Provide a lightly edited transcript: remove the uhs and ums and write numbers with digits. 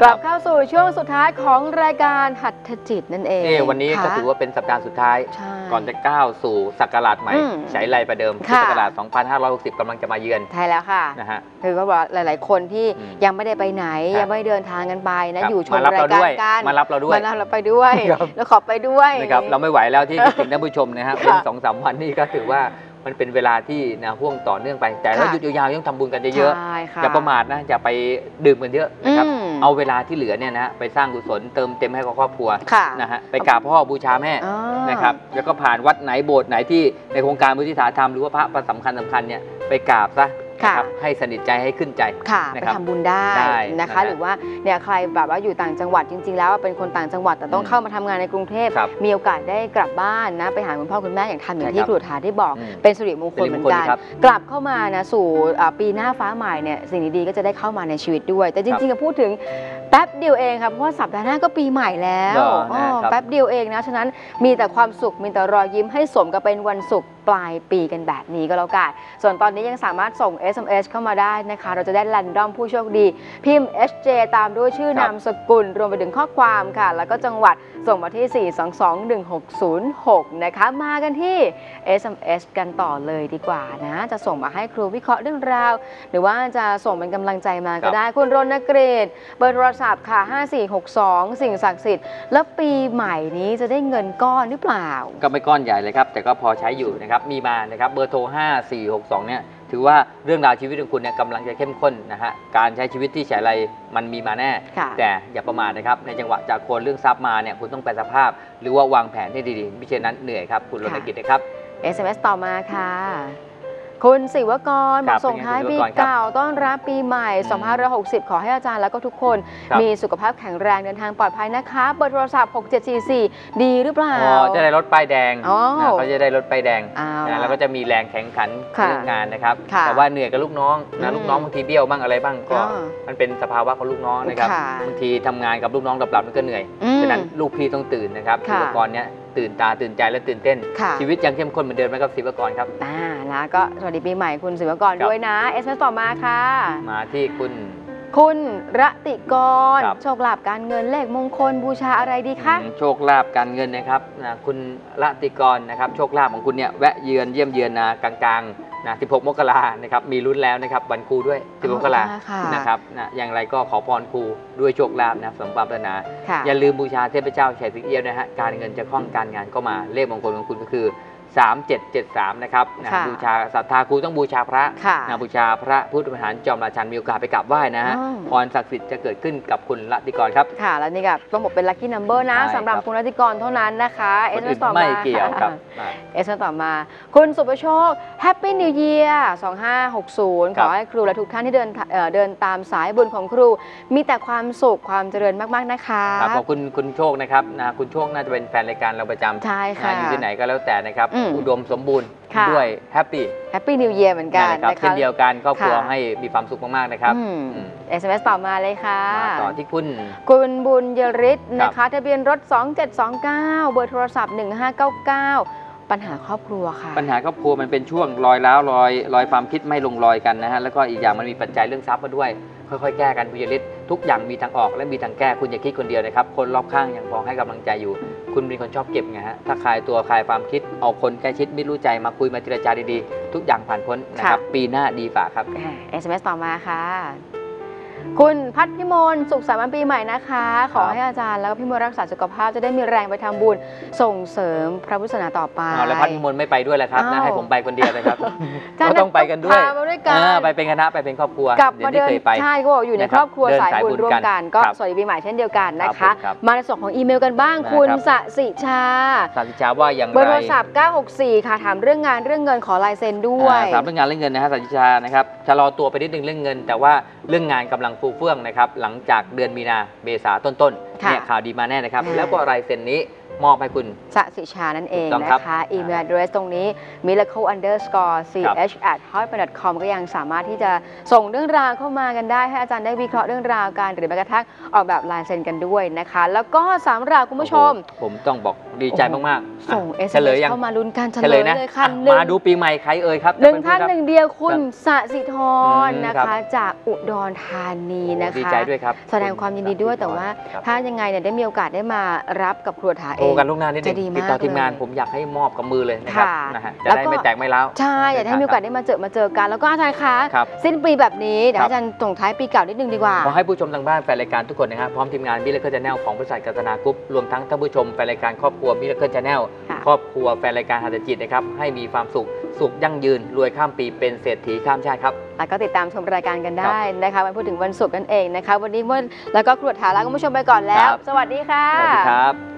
กลับเข้าสู่ช่วงสุดท้ายของรายการหัตถจิตนั่นเองวันนี้ก็ถือว่าเป็นสัปดาห์สุดท้ายก่อนจะก้าวสู่ศักราชใหม่ใช้ไรประเดิมศักราช 2560 กำลังจะมาเยือนใช่แล้วค่ะนะฮะคือก็บอกหลายๆคนที่ยังไม่ได้ไปไหนยังไม่เดินทางกันไปนะอยู่ชมรายการกันมารับเราด้วยมารับเราไปด้วยแล้วขอไปด้วยนะครับเราไม่ไหวแล้วที่คิดถึงท่านผู้ชมนะฮะเป็น 2-3 วันนี้ก็ถือว่ามันเป็นเวลาที่นะห่วงต่อเนื่องไปแต่ถ้าหยุดยาวๆต้องทำบุญกันเยอะๆอย่าประมาทนะอย่าไปดื่มกันเยอะนะครับเอาเวลาที่เหลือเนี่ยนะไปสร้างกุศลเติมเต็มให้กับครอบครัวนะฮะไปกราบพ่อบูชาแม่นะครับแล้วก็ผ่านวัดไหนโบสถ์ไหนที่ในโครงการบุญทิศาธรรมหรือว่าพระสำคัญเนี่ยไปกราบซะให้สนิทใจให้ขึ้นใจไปทำบุญได้นะคะหรือว่าเนี่ยใครแบบว่าอยู่ต่างจังหวัดจริงๆแล้วเป็นคนต่างจังหวัดแต่ต้องเข้ามาทำงานในกรุงเทพมีโอกาสได้กลับบ้านนะไปหาคุณพ่อคุณแม่อย่างทันอย่างที่ครูถาได้บอกเป็นสิริมงคลเหมือนกันกลับเข้ามานะสู่ปีหน้าฟ้าใหม่เนี่ยสิ่งดีๆก็จะได้เข้ามาในชีวิตด้วยแต่จริงๆก็พูดถึงแป๊บเดียวเองครับเพราะว่าสัปดาห์หน้าก็ปีใหม่แล้วแป๊บเดียวเองนะฉะนั้นมีแต่ความสุขมีแต่รอยยิ้มให้สมกับเป็นวันศุกร์ปลายปีกันแบบนี้ก็แล้วกันส่วนตอนนี้ยังสามารถส่ง SMS เข้ามาได้นะคะเราจะได้แรนดอมผู้โชคดีพิมพ์ SJ ตามด้วยชื่อนามสกุลรวมไปถึงข้อความค่ะแล้วก็จังหวัดส่งมาที่ 4221606 นะคะมากันที่ SMS กันต่อเลยดีกว่านะจะส่งมาให้ครูวิเคราะห์เรื่องราวหรือว่าจะส่งเป็นกำลังใจมาก็ได้คุณรณกฤษเบอร์โทรศัพท์ค่ะ5462สิ่งศักดิ์สิทธิ์แล้วปีใหม่นี้จะได้เงินก้อนหรือเปล่าก็ไม่ก้อนใหญ่เลยครับแต่ก็พอใช้อยู่นะครับมีมานะครับเบอร์โทร5462เนี่ยถือว่าเรื่องราวชีวิตของคุณเนี่ยกำลังจะเข้มข้นนะฮะการใช้ชีวิตที่ใช้อะไรมันมีมาแน่แต่อย่าประมาทนะครับในจังหวะจากคนเรื่องทรัพย์มาเนี่ยคุณต้องแปลสภาพหรือว่าวางแผนให้ดีๆไม่เช่นนั้นเหนื่อยครับคุณรณกิจนะครับ SMS ต่อมาค่ะคุณศิวกรบอกส่งท้ายปีเก่าต้อนรับปีใหม่2560ขอให้อาจารย์แล้วก็ทุกคนมีสุขภาพแข็งแรงเดินทางปลอดภัยนะคะเบอร์โทรศัพท์6744ดีหรือเปล่าจะได้รถป้ายแดงเขาจะได้รถป้ายแดงแล้วก็จะมีแรงแข็งขันเรื่องงานนะครับแต่ว่าเหนื่อยกับลูกน้องนะลูกน้องบางทีเบี้ยวบ้างอะไรบ้างก็มันเป็นสภาวะของลูกน้องนะครับบางทีทำงานกับลูกน้องหลับๆมันก็เหนื่อยฉะนั้นลูกพี่ต้องตื่นนะครับศิวกรเนี่ยตื่นตาตื่นใจและตื่นเต้นชีวิตยังเข้มข้นเหมือนเดิมไหมครับศิวกรครับนะก็สวัสดีปีใหม่คุณศิวกรด้วยนะเอสเอ็มเอสต่อมาค่ะมาที่คุณรติกรโชคลาภการเงินเลขมงคลบูชาอะไรดีคะโชคลาภการเงินนะครับคุณรติกรนะครับโชคลาภของคุณเนี่ยแวะเยือนเยี่ยมเยือนนะกลางๆนะ16 มกรานะครับมีลุ้นแล้วนะครับวันครูด้วย16 มกรานะครับอย่างไรก็ขอพรครูด้วยโชคลาภนะสมความปรารถนาอย่าลืมบูชาเทพเจ้าชัยสิงเอี้ยวนะฮะการเงินจะคล่องการงานก็มาเลขมงคลของคุณก็คือ3773นะครับบูชาศรัทธาครูต้องบูชาพระบูชาพระพุทธมหาจอมราชันมีโอกาสไปกราบไหว้นะฮะพรศักดิ์สิทธิ์จะเกิดขึ้นกับคุณรติกรครับค่ะแล้วนี่ก็ต้องบอกเป็นลัคกี้นัมเบอร์นะสำหรับคุณรติกรเท่านั้นนะคะเอสต่อมาไม่เกี่ยวครับเอสต่อมาคุณสุประโชคแฮปปี้นิวเยียร์2560ขอให้ครูและทุกท่านที่เดินตามสายบุญของครูมีแต่ความสุขความเจริญมากๆนะคะขอบคุณโชคนะครับคุณโชคน่าจะเป็นแฟนรายการเราประจำใช่ค่ะอยู่ที่ไหนก็แล้วแต่นะครับอุดมสมบูรณ์ด้วยแฮปปี้นิวเยียร์เหมือนกันนะคะเช่นเดียวกันครอบครัวให้มีความสุขมากๆนะครับ SMS ต่อมาเลยค่ะต่อที่คุณบุญยริศนะคะทะเบียนรถ2729เบอร์โทรศัพท์1599ปัญหาครอบครัวค่ะปัญหาครอบครัวมันเป็นช่วงรอยร้าวรอยความคิดไม่ลงรอยกันนะฮะแล้วก็อีกอย่างมันมีปัจจัยเรื่องทรัพย์มาด้วยค่อยๆแก้กันบุญยริศทุกอย่างมีทางออกและมีทางแก้คุณอย่าคิดคนเดียวนะครับคนรอบข้างยังพอให้กำลังใจอยู่คุณเป็นคนชอบเก็บไงฮะถ้าคลายตัวคลายความคิดเอาคนใกล้ชิดมิตรรู้ใจมาคุยมาเจรจาดีๆทุกอย่างผ่านพ้นนะครับปีหน้าดีฝ่าครับ SMS ต่อมาค่ะคุณพัฒพิมลสุขสันต์วันปีใหม่นะคะขอให้อาจารย์แล้วก็พี่มลรักษาสุขภาพจะได้มีแรงไปทำบุญส่งเสริมพระพุทธศาสนาต่อไปแล้วพัฒพิมลไม่ไปด้วยเลยครับนะให้ผมไปคนเดียวเลยครับก็ต้องไปกันด้วยไปเป็นคณะไปเป็นครอบครัวกลับมาเดินใช่ก็บอกอยู่ในครอบครัวสายบุญร่วมกันก็สวัสดีปีใหม่เช่นเดียวกันนะคะมาในส่วนของอีเมลกันบ้างคุณสสิชาว่าอย่างไรเบอร์โทรศัพท์964ค่ะถามเรื่องงานเรื่องเงินขอลายเซ็นด้วยถามเรื่องงานเรื่องเงินนะฮะสสิชานะครับชะลอตัวไปนิดนึงเรื่องเงินแต่ว่าเรื่องงานกำลังฟูนะครับหลังจากเดือนมีนาเมษาต้นๆเนี่ยข่าวดีมาแน่นะครับแล้วก็ลายเซ็นนี้มอบให้คุณสสิชานั่นเองนะนะคะอีเมล address ตรงนี้ miracle_ch@hotmail.com ก็ยังสามารถที่จะส่งเรื่องราวเข้ามากันได้ให้อาจารย์ได้วิเคราะห์เรื่องราวกันหรือแม้กระทั่งออกแบบลายเซ็นกันด้วยนะคะแล้วก็สำหรับคุณผู้ชมผมต้องบอกดีใจมากๆส่ง SMS เข้ามาลุ้นกันเฉลยนะเลยค่ะมาดูปีใหม่ใครเอ่ยครับหนึ่งท่านหนึ่งเดียวคุณสสิธรนะคะจากอุดรธานีนะคะดีใจด้วยครับแสดงความยินดีด้วยแต่ว่าถ้ายังไงเนี่ยได้มีโอกาสได้มารับกับครัวถาเองโทรกันล่วงหน้านิดนึงติดต่อทีมงานผมอยากให้มอบกับมือเลยนะครับจะได้ไม่แตกไม่ร้าวใช่อยากให้มีโอกาสได้มาเจอกันแล้วก็อาจารย์คะสิ้นปีแบบนี้เดี๋ยวอาจารย์ส่งท้ายปีเก่านิดนึงดีกว่าขอให้ผู้ชมทางบ้านแฟนรายการทุกคนนะครับพร้อมทีมงานมิราเคิล Channel ของบริษัทกัตนากรุ๊ปรวมทั้งท่านผู้ชมแฟนรายการครอบครัวมิราเคิล Channel ครอบครัวแฟนรายการหัตถจิตนะครับให้มีความสุขยั่งยืนรวยข้ามปีเป็นเศรษฐีข้ามชาติครับแล้วก็ติดตามชมรายการกันได้นะคะวันพูดถึงวันศุกร์กันเองนะคะวันนี้แล้วก็ครัวถาลาคุณผู้ชมไปก่อนแล้วสวัสดีค่ะสวัสดีครับ